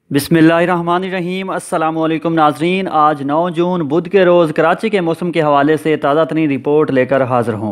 बिस्मिल्लाहिर्रहमानिर्रहीम। अस्सलामुअलैकुम नाजरीन, आज 9 जून बुध के रोज़ कराची के मौसम के हवाले से ताज़ा तरीन रिपोर्ट लेकर हाज़िर हूँ।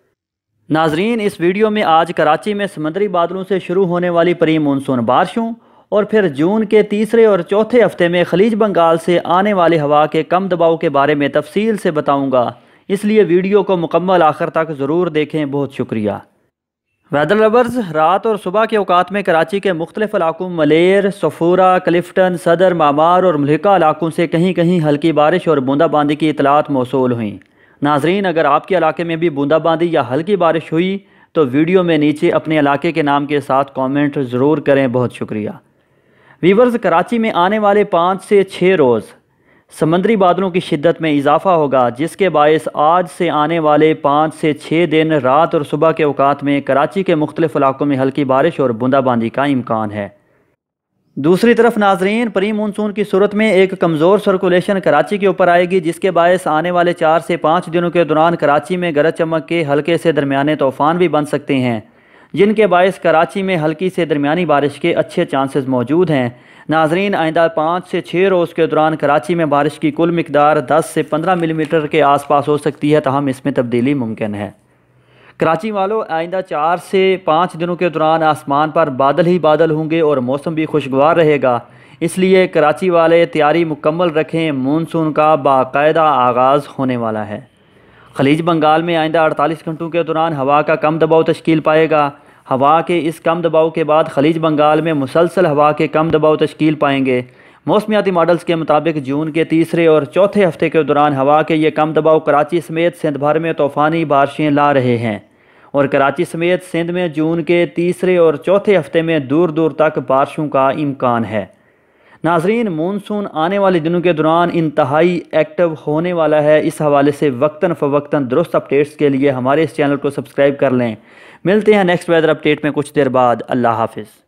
नाजरीन, इस वीडियो में आज कराची में समुद्री बादलों से शुरू होने वाली प्री मानसून बारिशों और फिर जून के तीसरे और चौथे हफ्ते में खलीज बंगाल से आने वाली हवा के कम दबाव के बारे में तफसील से बताऊँगा, इसलिए वीडियो को मुकम्मल आखिर तक ज़रूर देखें। बहुत शुक्रिया। वेदर लवर्स, रात और सुबह के औकात में कराची के मुख्तलिफ इलाकों मलेर, सफूरा, क्लिफ्टन, सदर, मामार और मलिका इलाकों से कहीं कहीं हल्की बारिश और बूंदाबांदी की इतलात मौसूल हुई। नाजरीन, अगर आपके इलाके में भी बूंदाबांदी या हल्की बारिश हुई तो वीडियो में नीचे अपने इलाके के नाम के साथ कॉमेंट ज़रूर करें। बहुत शुक्रिया। वीवर्स, कराची में आने वाले 5 से 6 रोज़ समंदरी बादलों की शिद्दत में इजाफा होगा, जिसके बायस आज से आने वाले 5 से 6 दिन रात और सुबह के औकात में कराची के मुख्तलिफ इलाकों में हल्की बारिश और बूंदाबांदी का इम्कान है। दूसरी तरफ नाजरीन, प्री मानसून की सूरत में एक कमज़ोर सर्कुलेशन कराची के ऊपर आएगी, जिसके बायस आने वाले 4 से 5 दिनों के दौरान कराची में गरज चमक के हल्के से दरमियाने तूफ़ान भी बन सकते हैं, जिनके बायस कराची में हल्की से दरमियानी बारिश के अच्छे चांसेस मौजूद हैं। नाजरीन, आइंदा 5 से 6 रोज़ के दौरान कराची में बारिश की कुल मिकदार 10 से 15 मिलीमीटर के आसपास हो सकती है, तहम इसमें तब्दीली मुमकिन है। कराची वालों, आइंदा 4 से 5 दिनों के दौरान आसमान पर बादल ही बादल होंगे और मौसम भी खुशगवार रहेगा, इसलिए कराची वाले तैयारी मुकम्मल रखें। मानसून का बाकायदा आगाज़ होने वाला है। खलीज बंगाल में आइंदा 48 घंटों के दौरान हवा का कम दबाव तश्कील पाएगा। हवा के इस कम दबाव के बाद खलीज बंगाल में मुसलसल हवा के कम दबाव तश्कील पाएंगे। मौसमियाती मॉडल्स के मुताबिक जून के तीसरे और चौथे हफ्ते के दौरान हवा के ये कम दबाव कराची समेत सिंध भर में तूफ़ानी बारिशें ला रहे हैं और कराची समेत सिंध में जून के तीसरे और चौथे हफ्ते में दूर दूर तक बारिशों का इम्कान है। नाजरीन, मानसून आने वाले दिनों के दौरान इंतहाई एक्टिव होने वाला है। इस हवाले से वक्तन फ़वक्तन दुरुस्त अपडेट्स के लिए हमारे इस चैनल को सब्सक्राइब कर लें। मिलते हैं नेक्स्ट वेदर अपडेट में कुछ देर बाद। अल्लाह हाफिज़।